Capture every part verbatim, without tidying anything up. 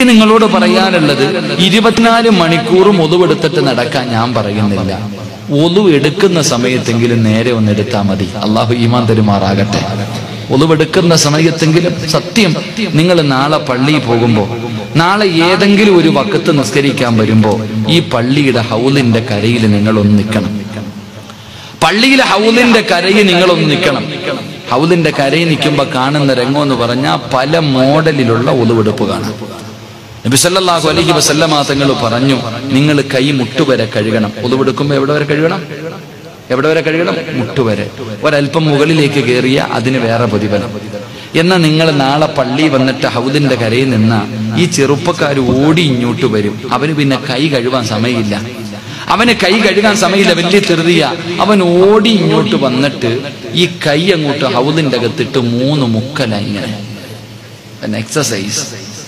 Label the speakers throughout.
Speaker 1: നിങ്ങളോട് പറയാനുള്ളത് ഇരുപത്തിനാല് മണിക്കൂറും ഒതുവെടുത്തിട്ട് നടക്കാൻ ഞാൻ പറയുന്നില്ല. ഒതു എടുക്കുന്ന സമയത്തെങ്കിലും നേരെ ഒന്ന് എടുത്താൽ മതി. അള്ളാഹു ഈമാൻ തരുമാറാകട്ടെ. ഒതുവെടുക്കുന്ന സമയത്തെങ്കിലും സത്യം നിങ്ങൾ നാളെ പള്ളിയിൽ പോകുമ്പോ, നാളെ ഏതെങ്കിലും ഒരു വക്കത്ത് നിസ്കരിക്കാൻ വരുമ്പോ ഈ പള്ളിയുടെ ഹൗലിന്റെ കരയിൽ നിങ്ങളൊന്ന് നിൽക്കണം. പള്ളിയിലെ ഹൗലിന്റെ കരയിൽ നിങ്ങളൊന്ന് നിൽക്കണം. ഹൗലിന്റെ കരയിൽ നിൽക്കുമ്പോ കാണുന്ന രംഗം എന്ന് പറഞ്ഞാൽ പല മോഡലിലുള്ള ഒതുവെടുപ്പ് കാണാം. നബി സല്ലല്ലാഹു അലൈഹി വസല്ലമ തങ്ങൾ പറഞ്ഞു, നിങ്ങൾ കൈ മുട്ടുവരെ കഴുകണം. ഒതുവെടുക്കുമ്പോ എവിടെ വരെ കഴുകണം? എവിടെ വരെ കഴുകണം? മുട്ടുവരെ. ഒരല്പം മുകളിലേക്ക് കയറിയ അതിന് വേറെ പ്രതിഫലം. എന്നാൽ നിങ്ങൾ നാളെ പള്ളി വന്നിട്ട് ഹൗദിന്റെ കരയിൽ നിന്ന ഈ ചെറുപ്പക്കാർ ഓടി ഇങ്ങോട്ട് വരും. അവന് പിന്നെ കൈ കഴുകാൻ സമയമില്ല. അവന് കൈ കഴുകാൻ സമയമില്ല, വലിയ ചെറുതിയ. അവൻ ഓടി ഇങ്ങോട്ട് വന്നിട്ട് ഈ കൈ അങ്ങോട്ട് ഹൗദിന്റെ അകത്തിട്ട് മൂന്ന് മുക്കല ഇങ്ങനെ എക്സസൈസ്.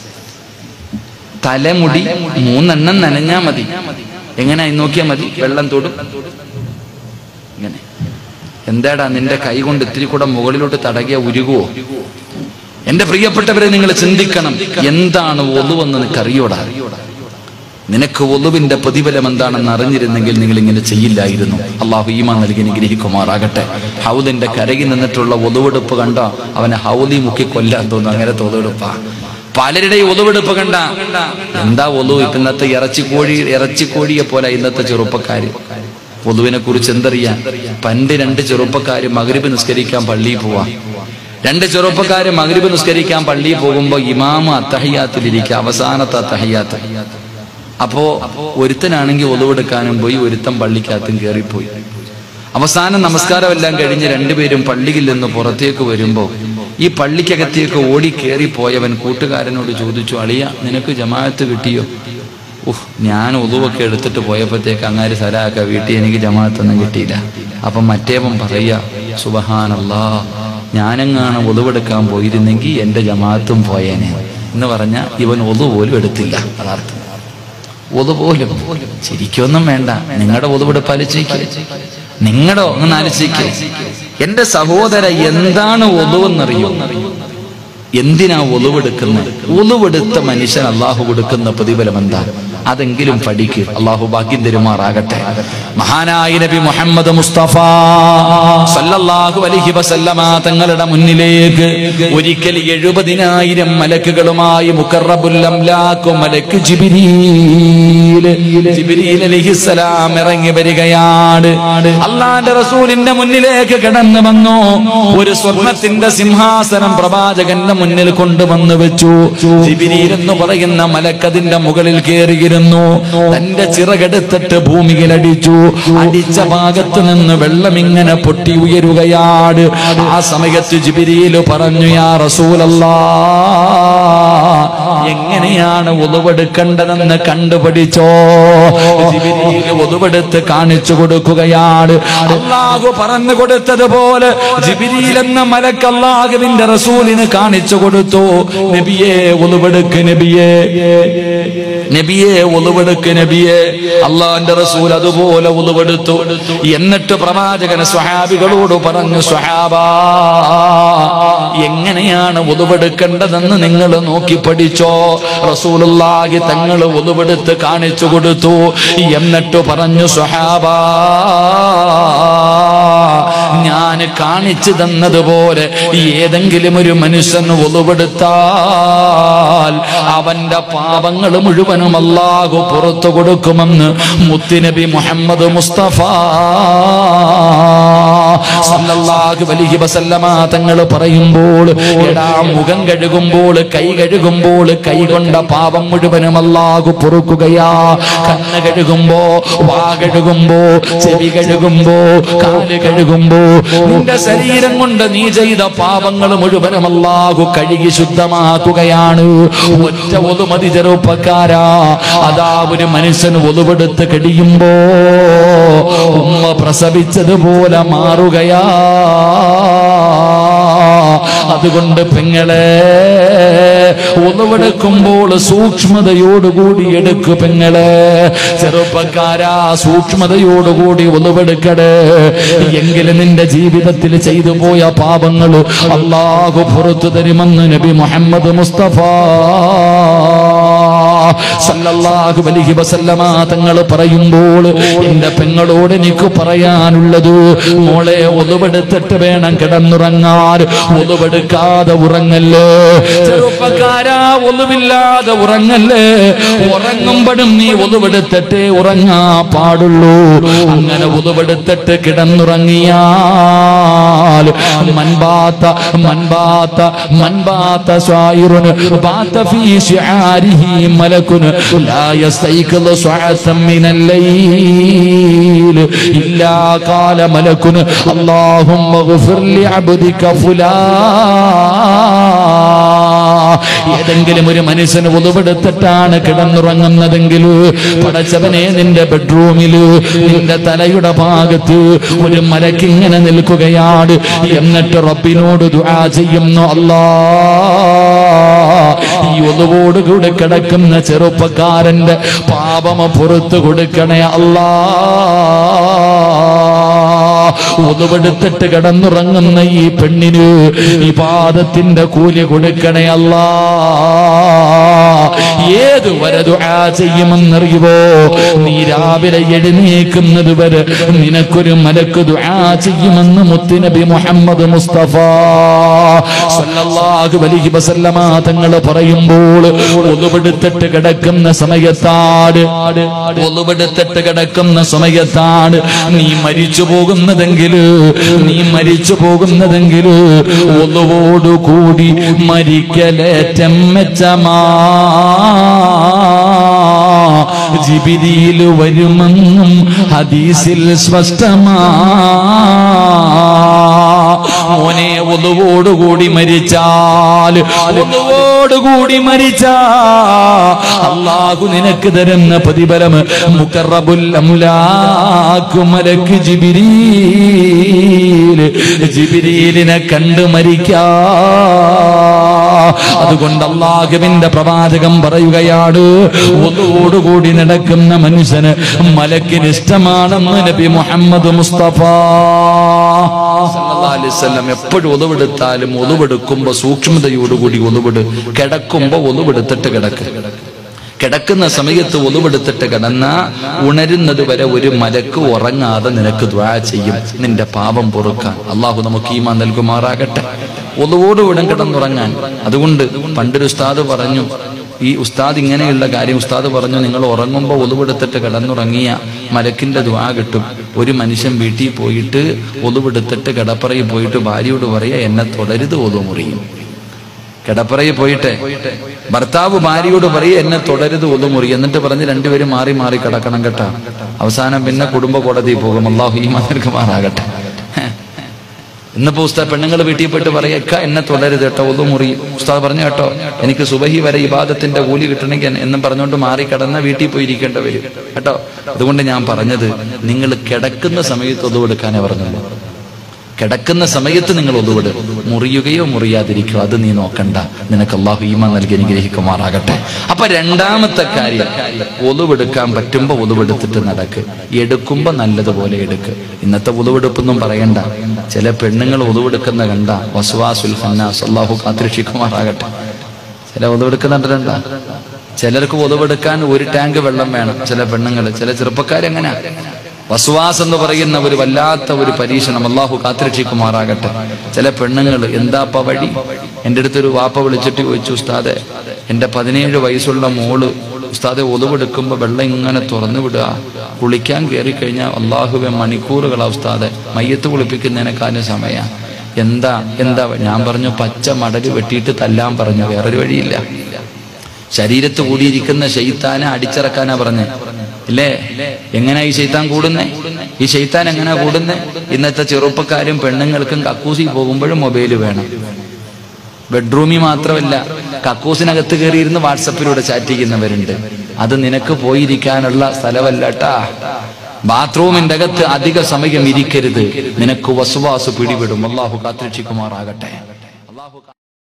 Speaker 1: തലമുടി മൂന്നെണ്ണം നനഞ്ഞാ മതി. എങ്ങനെ നോക്കിയാൽ മതി, വെള്ളം തൊടും ഇങ്ങനെ. എന്താടാ നിന്റെ കൈ കൊണ്ട് ഇത്തിരി കൂടെ മുകളിലോട്ട് തടകിയ ഉരുകുവോ? എന്റെ പ്രിയപ്പെട്ടവരെ, നിങ്ങൾ ചിന്തിക്കണം, എന്താണ് ഒളുവെന്ന് നിനക്കറിയോടാ? നിനക്ക് ഒളുവിന്റെ പ്രതിഫലം എന്താണെന്ന് അറിഞ്ഞിരുന്നെങ്കിൽ നിങ്ങൾ ഇങ്ങനെ ചെയ്യില്ലായിരുന്നു. അള്ളാഹു ഈമാൻ നൽകി അനുഗ്രഹിക്കുമാറാകട്ടെ. ഹൗദിന്റെ കരയിൽ നിന്നിട്ടുള്ള ഒളുവെടുപ്പ് കണ്ട അവനെ ഹൗദി മുക്കി കൊല്ലാൻ തോന്നുന്നു. അങ്ങനത്തെ ഒളുവെടുപ്പാ. പലരുടെയും ഒളുവെടുപ്പ് കണ്ട എന്താ ഒളു? ഇന്നത്തെ ഇറച്ചിക്കോഴി ഇറച്ചിക്കോഴിയെ പോലെ ഇന്നത്തെ ചെറുപ്പക്കാര് ഒളുവിനെ കുറിച്ച് എന്തറിയാം? പണ്ട് രണ്ട് ചെറുപ്പക്കാര് മഗ്രിബ് നിസ്കരിക്കാൻ പള്ളിയിൽ പോവാ. രണ്ട് ചെറുപ്പക്കാര് മഗ്രിബ് നിസ്കരിക്കാൻ പള്ളിയിൽ പോകുമ്പോ ഇമാമ അത്തഹിയാത്തിലിരിക്കുക, അവസാനത്തെ അത്തഹിയാത്ത്. അപ്പോ ഒരുത്തനാണെങ്കിൽ ഒളുവെടുക്കാനും പോയി, ഒരുത്തൻ പള്ളിക്കകത്തും കയറിപ്പോയി. അവസാനം നമസ്കാരമെല്ലാം കഴിഞ്ഞ് രണ്ടുപേരും പള്ളിയിൽ നിന്ന് പുറത്തേക്ക് വരുമ്പോ ഈ പള്ളിക്കകത്തേക്ക് ഓടി കയറിപ്പോയവൻ കൂട്ടുകാരനോട് ചോദിച്ചു, അളിയ നിനക്ക് ജമാഅത്ത് കിട്ടിയോ? ഉഹ്, ഞാൻ ഒളുവൊക്കെ എടുത്തിട്ട് പോയപ്പോഴത്തേക്ക് അങ്ങാര് സലാക്ക വീട്ടിൽ എനിക്ക് ജമാഅത്തൊന്നും കിട്ടിയില്ല. അപ്പൊ മറ്റേവൻ പറയാ, സുബ്ഹാനല്ലാഹ്, ഞാനെങ്ങാണ് ഒളുവെടുക്കാൻ പോയിരുന്നെങ്കിൽ എന്റെ ജമാഅത്തും പോയേനെ എന്ന് പറഞ്ഞ ഇവൻ ഒളു പോലും എടുത്തില്ല. അതാർത്ഥം ഒളു പോലും. ചിരിക്കൊന്നും വേണ്ട, നിങ്ങളുടെ ഒളുവെടുപ്പ് ആലോചിക്കുക, നിങ്ങളുടെ ഒന്ന് ആലോചിക്കുക. എന്റെ സഹോദര, എന്താണ് ഒളുവെന്നറിയോ? എന്തിനാ ഒളുവെടുക്കുന്നത്? ഒളുവെടുത്ത മനുഷ്യൻ അള്ളാഹു കൊടുക്കുന്ന പ്രതിഫലം എന്താ? അതെങ്കിലും പഠിക്ക്. അള്ളാഹു ഭാഗ്യം തരുമാറാകട്ടെ. മഹാനായ നബി മുഹമ്മദ് മുസ്തഫ സല്ലല്ലാഹു അലൈഹി വസല്ലമ തങ്ങളുടെ മുന്നിലേക്ക് ഒരിക്കൽ എഴുപതിനായിരം മലക്കുകളുമായി മുഖറബുൽ അംലാഖ് മലക്ക് ജിബ്രീൽ ജിബ്രീൽ അലൈഹിസ്സലാം ഇറങ്ങി വരികയാണ്. അള്ളാഹുവിന്റെ റസൂലിന്റെ മുന്നിലേക്ക് കടന്നു വന്നു. ഒരു സ്വർണത്തിന്റെ സിംഹാസനം പ്രവാചകന്റെ മുന്നിൽ കൊണ്ടുവന്നു വെച്ചു. ജിബ്രീൽ എന്ന് പറയുന്ന മലക്കതിന്റെ മുകളിൽ കയറിയിരുന്നു. തന്റെ ചിറകെടുത്തിട്ട് ഭൂമിയിൽ അടിച്ചു. അടിച്ച ഭാഗത്ത് നിന്ന് വെള്ളം ഇങ്ങനെ പൊട്ടി ഉയരുകയാണ്. ആ സമയത്ത് ജിബ്രീൽ പറഞ്ഞു, യാ റസൂലല്ലാഹ്, എങ്ങനെയാണ് ഒളുവെടുക്കേണ്ടതെന്ന് കണ്ടുപിടിച്ചോ? ജിബ്രീൽ ഒളുവെടുത്ത് കാണിച്ചു കൊടുക്കുകയാണ്. അല്ലാഹു പറഞ്ഞു കൊടുത്തതുപോലെ ജിബ്രീൽ എന്ന മലക്ക് അല്ലാഹുവിന്റെ റസൂലിന് കാണിച്ചു കൊടുത്തു. നബിയേ ഒളുവെടുക്ക്, നബിയേ നബിയേ ഒളുവെടുക്ക്, നബിയേ. അല്ലാഹുവിന്റെ റസൂൽ അതുപോലെ ഒളുവെടുത്തു. എന്നിട്ട് പ്രവാചകൻ സ്വഹാബികളോട് പറഞ്ഞു, സ്വഹാബാ, എങ്ങനെയാണ് ഒളുവെടുക്കേണ്ടതെന്ന് നിങ്ങൾ നോക്കി പഠിച്ചോ. റസൂലുള്ളാഹി തങ്ങൾ ഒളുവെടുത്ത് കാണിച്ചു കൊടുത്തു. എന്നിട്ട് പറഞ്ഞു, സ്വഹാബാ, ഞാൻ കാണിച്ചു തന്നതുപോലെ ഏതെങ്കിലും ഒരു മനുഷ്യൻ ഒളുവെടുത്താൽ അവന്റെ പാപങ്ങൾ മുഴുവനും അല്ലാഹു പുറത്തു കൊടുക്കുമെന്ന് മുത്തുനബി മുഹമ്മദ് മുസ്തഫ സല്ലല്ലാഹു അലൈഹി വസല്ലമ തങ്ങൾ പറയുമ്പോൾ, എടാ, മുഖം കഴുകുമ്പോൾ, കൈ കഴുകുമ്പോൾ കൈ കൊണ്ട പാപം മുഴുവനും അല്ലാഹു പൊറുക്കുകയാ. കണ്ണ് കഴുകുമ്പോ, വാ കഴുകുമ്പോ, ചെവി കഴുകുമ്പോ, കാല് കഴുകുമ്പോ, നിന്റെ ശരീരം കൊണ്ട് നീ ചെയ്ത പാപങ്ങൾ മുഴുവനും അല്ലാഹു കഴുകി ശുദ്ധമാക്കുകയാണ്. ഒറ്റ ഒളുമതി ചെറുപ്പക്കാരാ. അതാ ഒരു മനുഷ്യൻ ഒളുവെടുത്ത് കഴിയുമ്പോ ഉമ്മ പ്രസവിച്ചതുപോലെ മാറുകയാ. അതുകൊണ്ട് പെങ്ങളെ, ഒളുവെടുക്കുമ്പോൾ സൂക്ഷ്മതയോടുകൂടി എടുക്കു പെങ്ങളെ. ചെറുപ്പക്കാരാ, സൂക്ഷ്മതയോടുകൂടി ഒളുവെടുക്കടേ. എങ്കിലും നിന്റെ ജീവിതത്തിൽ ചെയ്തു പോയ പാപങ്ങൾ അല്ലാഹു പുറത്തു തരുമെന്ന് നബി മുഹമ്മദ് മുസ്തഫ സല്ലല്ലാഹു അലൈഹി വസല്ലമ തങ്ങൾ പറയുമ്പോൾ എന്റെ പെങ്ങളോട് എനിക്ക് പറയാനുള്ളത്, മോളെ ഒതുവെടുത്തിട്ട് വേണം കിടന്നുറങ്ങാൻ. ഒതുവെടുക്കാതെ ഉറങ്ങല്ലേ ചെറുപ്പക്കാരാ, ഒതുവില്ലാതെ ഉറങ്ങല്ലേ. ഉറങ്ങുമ്പോഴും നീ ഒതുവെടുത്തിട്ടേ ഉറങ്ങാ പാടുള്ളൂ. അങ്ങനെ ഒതുവെടുത്തിട്ട് കിടന്നുറങ്ങിയാൽ മൻബാത്ത മൻബാത്ത മൻബാത്ത ശായിറുൻ ബാത ഫീ ശിആരിഹി മലകുൻ ലാ യസ്തൈഖിദു സഅതൻ മിനൽ ലൈൽ ഇല്ലാ ഖാല മലകുൻ അല്ലാഹുമ്മ ഗ്ഫിർ ലി അബ്ദിക ഫുലാൻ. ഏതെങ്കിലും ഒരു മനുഷ്യന് ഒതുവെടുത്തിട്ടാണ് കിടന്നുറങ്ങുന്നതെങ്കിൽ പടച്ചവനെ നിന്റെ ബെഡ്റൂമില് നിന്റെ തലയുടെ ഭാഗത്ത് ഒരു മലക്കിങ്ങനെ നിൽക്കുകയാണ്. എന്നിട്ട് റബ്ബിനോട് ദുആ ചെയ്യുന്നു, അല്ലാഹ് ഈ ഒതുവോടുകൂടെ കിടക്കുന്ന ചെറുപ്പക്കാരന്റെ പാപം പുറത്തു കൊടുക്കണേ അല്ലാഹ്. ഒതുവെടുത്തിട്ട് കിടന്നുറങ്ങുന്ന ഈ പെണ്ണിന് ഈ പാദത്തിന്റെ കൂലി കൊടുക്കണേ അല്ലാഹ്. ഏത് വരെ ദുആ ചെയ്യുമെന്നറിയുവോ? നീ രാവിലെ എഴുന്നേക്കുന്നത് വരെ നിനക്കൊരു മലക്ക് ദുആ ചെയ്യുമെന്ന് മുത്തുനബി മുഹമ്മദ് മുസ്തഫ സല്ലല്ലാഹു അലൈഹി വസല്ലമ തങ്ങൾ പറയുമ്പോൾ ഒതുവെടുത്തിട്ട് കിടക്കുന്ന സമയത്താണ് ഒതുവെടുത്തിട്ട് കിടക്കുന്ന സമയത്താണ് നീ മരിച്ചു പോകുന്നതെങ്കിൽ നീ മരിച്ചു പോകുന്നതെങ്കിൽ ഒതുവോടുകൂടി മരിക്കലേറ്റം മെച്ചമാ ജിബ്രീൽ വരുമെന്നും ഹദീസിൽ സ്പഷ്ടമാ. മോനെ ഒതുവോടുകൂടി മരിച്ചാൽ ഒതുവോടുകൂടി മരിച്ചാ അല്ലാഹു നിനക്ക് തരുന്ന പ്രതിഫലം മുഖറബുൽ അംലാഖ് മലക്ക് ജിബ്രീൽ ജിബ്രീലിനെ കണ്ട് മരിക്കാ. അതുകൊണ്ട് അല്ലാഹുവിന്റെ പ്രവാചകൻ പറയുകയാണ്, ഒതുവോടുകൂടി നടക്കുന്ന മനുഷ്യന് മലക്കിന് ഇഷ്ടമാണെന്ന് നബി മുഹമ്മദ് മുസ്തഫ സല്ലല്ലാഹു അലൈഹി വസല്ലം. എപ്പോഴും ഒതുവെടുത്താലും ഒതുവെടുക്കുമ്പോ സൂക്ഷ്മതയോടുകൂടി ഒതുവെട്. കിടക്കുമ്പോ ഒതുവെടുത്തിട്ട് കിടക്ക്. കിടക്കുന്ന സമയത്ത് ഒതുവെടുത്തിട്ട് കിടന്ന ഉണരുന്നത് വരെ ഒരു മലക്ക് ഉറങ്ങാതെ നിനക്ക് ദുആ ചെയ്യും, നിന്റെ പാപം പൊറുക്കാൻ. അള്ളാഹു നമുക്ക് ഈമാൻ നൽകുമാറാകട്ടെ. ഒതുവോടുകൂടെ കിടന്നുറങ്ങാൻ. അതുകൊണ്ട് പണ്ടൊരു ഉസ്താദ് പറഞ്ഞു, ഈ ഉസ്താദ് ഇങ്ങനെയുള്ള കാര്യം ഉസ്താദ് പറഞ്ഞു, നിങ്ങൾ ഉറങ്ങുമ്പോൾ ഒതുവെടുത്തിട്ട് കിടന്നുറങ്ങിയ മലക്കിന്റെ ദുആ കിട്ടും. ഒരു മനുഷ്യൻ വീട്ടിൽ പോയിട്ട് ഒതുവെടുത്തിട്ട് കിടപ്പറയിൽ പോയിട്ട് ഭാര്യയോട് പറയാ, എന്നെ തുടരുത് ഒതു മുറിയും. കിടപ്പറയിൽ പോയിട്ട് ഭർത്താവ് ഭാര്യയോട് പറയും, എന്നെ തുടരുത് ഒതു മുറി. എന്നിട്ട് പറഞ്ഞ് രണ്ടുപേരും മാറി മാറി കിടക്കണം കേട്ടാ. അവസാനം പിന്നെ കുടുംബ കോടതിയിൽ പോകും. അല്ലാഹു ഈമാൻ നൽകുമാറാകട്ടെ. ഇന്നിപ്പോ ഉസ്താദ് പെണ്ണുങ്ങൾ വീട്ടിൽ പോയിട്ട് പറയാ, എന്നെ തുടരുത് കേട്ടോ, ഒതു മുറി. ഉസ്താദ് പറഞ്ഞു കേട്ടോ, എനിക്ക് സുബഹി വരെ ഇബാദത്തിന്റെ കൂലി കിട്ടണമെങ്കിൽ എന്നും പറഞ്ഞുകൊണ്ട് മാറി കിടന്ന വീട്ടിൽ പോയിരിക്കേണ്ട വരും കേട്ടോ. അതുകൊണ്ട് ഞാൻ പറഞ്ഞത്, നിങ്ങൾ കിടക്കുന്ന സമയത്ത് ഒതുവെടുക്കാനേ പറഞ്ഞുള്ളൂ. കിടക്കുന്ന സമയത്ത് നിങ്ങൾ ഒതുവെട്. മുറിയുകയോ മുറിയാതിരിക്കോ അത് നീ നോക്കണ്ട. നിനക്ക് അല്ലാഹു ഈമാൻ നൽകി അനുഗ്രഹിക്കുമാറാകട്ടെ. അപ്പൊ രണ്ടാമത്തെ കാര്യം, ഒതുവെടുക്കാൻ പറ്റുമ്പോ ഒതുവെടുത്തിട്ട് നടക്ക്. എടുക്കുമ്പോ നല്ലതുപോലെ എടുക്ക്. ഇന്നത്തെ ഒതുവെടുപ്പൊന്നും പറയണ്ട. ചില പെണ്ണുങ്ങൾ ഒതുവെടുക്കുന്ന കണ്ട വസ്വാസുൽ ഖന്നാസ്, അല്ലാഹു കാത്തുരക്ഷിക്കുമാറാകട്ടെ. ചില ഒതുവെടുക്കുന്നുണ്ട. ചിലർക്ക് ഒതുവെടുക്കാൻ ഒരു ടാങ്ക് വെള്ളം വേണം. ചില പെണ്ണുങ്ങൾ, ചില ചെറുപ്പക്കാരെങ്ങനെ വസ്വാസ് എന്ന് പറയുന്ന ഒരു വല്ലാത്ത ഒരു പരീക്ഷണം. അല്ലാഹു കാത്തുരക്ഷിക്കുമാറാകട്ടെ. ചില പെണ്ണുങ്ങൾ എന്താപ്പ വഴി. എൻ്റെ അടുത്തൊരു വാപ്പ വിളിച്ചിട്ട് ചോദിച്ചു, ഉസ്താദെ എൻ്റെ പതിനേഴ് വയസ്സുള്ള മോള് ഉസ്താദെ ഒതുവെടുക്കുമ്പോ വെള്ളം ഇങ്ങനെ തുറന്നു വിടുക, കുളിക്കാൻ കയറി കഴിഞ്ഞാൽ അള്ളാഹുവെ മണിക്കൂറുകളാ ഉസ്താദെ, മയ്യത്ത് കുളിപ്പിക്കുന്നതിനെക്കാളും സമയ. എന്താ എന്താ ഞാൻ പറഞ്ഞു, പച്ച മടല് വെട്ടിയിട്ട് തല്ലാൻ പറഞ്ഞു, വേറൊരു വഴിയില്ല. ശരീരത്ത് കൂടിയിരിക്കുന്ന ശൈത്താനെ അടിച്ചിറക്കാനാ പറഞ്ഞേ ഇല്ലേ? എങ്ങനെയാ ഈ ശൈത്താൻ കൂടുന്നേ? ഈ ശൈത്താൻ എങ്ങനെയാ കൂടുന്നേ? ഇന്നത്തെ ചെറുപ്പക്കാരും പെണ്ണുങ്ങൾക്കും കക്കൂസി പോകുമ്പോഴും മൊബൈൽ വേണം. ബെഡ്റൂമിൽ മാത്രമല്ല, കക്കൂസിനകത്ത് കയറിയിരുന്ന് വാട്സപ്പിലൂടെ ചാറ്റ് ചെയ്യുന്നവരുണ്ട്. അത് നിനക്ക് പോയിരിക്കാനുള്ള സ്ഥലമല്ലട്ടാ. ബാത്റൂമിന്റെ അകത്ത് അധിക സമയം ഇരിക്കരുത്. നിനക്ക് വസ്വാസ് പിടിപെടും. അല്ലാഹു കാത്തുരക്ഷിക്കുമാറാകട്ടെ.